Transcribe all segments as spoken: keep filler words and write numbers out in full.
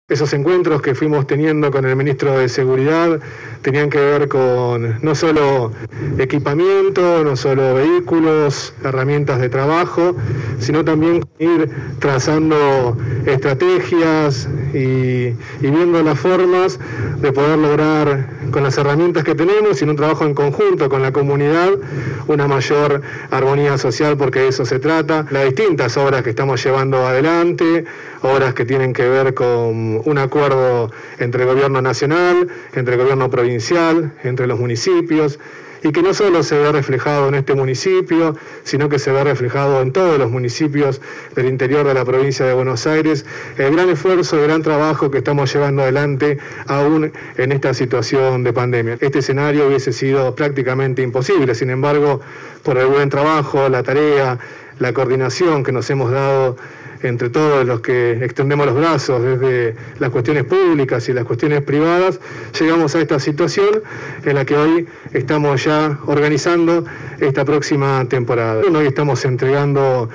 Esos encuentros que fuimos teniendo con el ministro de Seguridad tenían que ver con no solo equipamiento, no solo vehículos, herramientas de trabajo, sino también ir trazando estrategias y, y viendo las formas de poder lograr con las herramientas que tenemos y en un trabajo en conjunto con la comunidad una mayor armonía social, porque de eso se trata. Las distintas obras que estamos llevando adelante, obras que tienen que ver con un acuerdo entre el gobierno nacional, entre el gobierno provincial, entre los municipios, y que no solo se ve reflejado en este municipio, sino que se ve reflejado en todos los municipios del interior de la provincia de Buenos Aires, el gran esfuerzo, el gran trabajo que estamos llevando adelante aún en esta situación de pandemia. Este escenario hubiese sido prácticamente imposible, sin embargo, por el buen trabajo, la tarea, la coordinación que nos hemos dado entre todos los que extendemos los brazos desde las cuestiones públicas y las cuestiones privadas, llegamos a esta situación en la que hoy estamos ya organizando esta próxima temporada. Hoy estamos entregando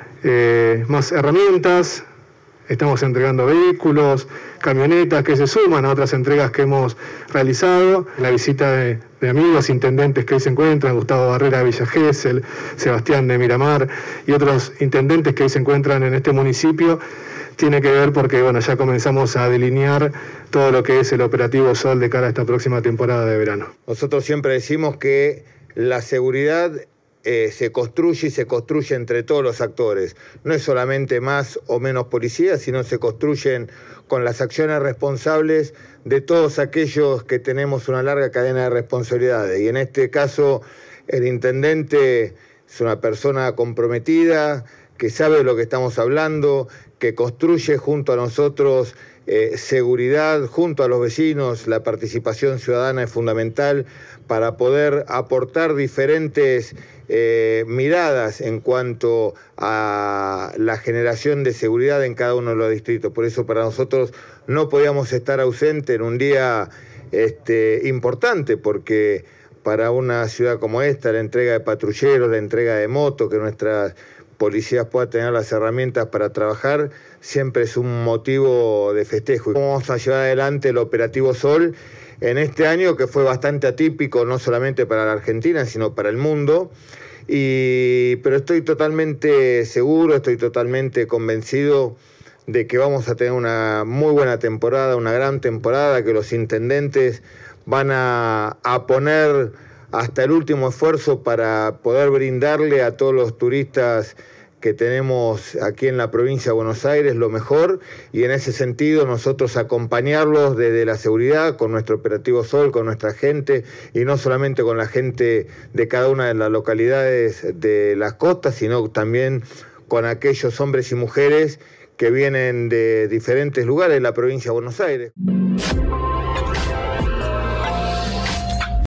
eh, más herramientas, estamos entregando vehículos, camionetas que se suman a otras entregas que hemos realizado. La visita de, de amigos, intendentes que hoy se encuentran, Gustavo Barrera de Villa Gesell, Sebastián de Miramar y otros intendentes que hoy se encuentran en este municipio, tiene que ver porque bueno, ya comenzamos a delinear todo lo que es el operativo Sol de cara a esta próxima temporada de verano. Nosotros siempre decimos que la seguridad Eh, se construye y se construye entre todos los actores. No es solamente más o menos policías, sino se construyen con las acciones responsables de todos aquellos que tenemos una larga cadena de responsabilidades. Y en este caso, el intendente es una persona comprometida, que sabe de lo que estamos hablando, que construye junto a nosotros eh, seguridad, junto a los vecinos. La participación ciudadana es fundamental para poder aportar diferentes eh, miradas en cuanto a la generación de seguridad en cada uno de los distritos. Por eso para nosotros no podíamos estar ausentes en un día este, importante, porque para una ciudad como esta, la entrega de patrulleros, la entrega de motos, que nuestras policías puedan tener las herramientas para trabajar, siempre es un motivo de festejo. Vamos a llevar adelante el operativo Sol en este año, que fue bastante atípico, no solamente para la Argentina, sino para el mundo. Y, pero estoy totalmente seguro, estoy totalmente convencido de que vamos a tener una muy buena temporada, una gran temporada, que los intendentes van a, a poner hasta el último esfuerzo para poder brindarle a todos los turistas que tenemos aquí en la provincia de Buenos Aires lo mejor, y en ese sentido nosotros acompañarlos desde la seguridad con nuestro operativo Sol, con nuestra gente, y no solamente con la gente de cada una de las localidades de las costas, sino también con aquellos hombres y mujeres que vienen de diferentes lugares de la provincia de Buenos Aires.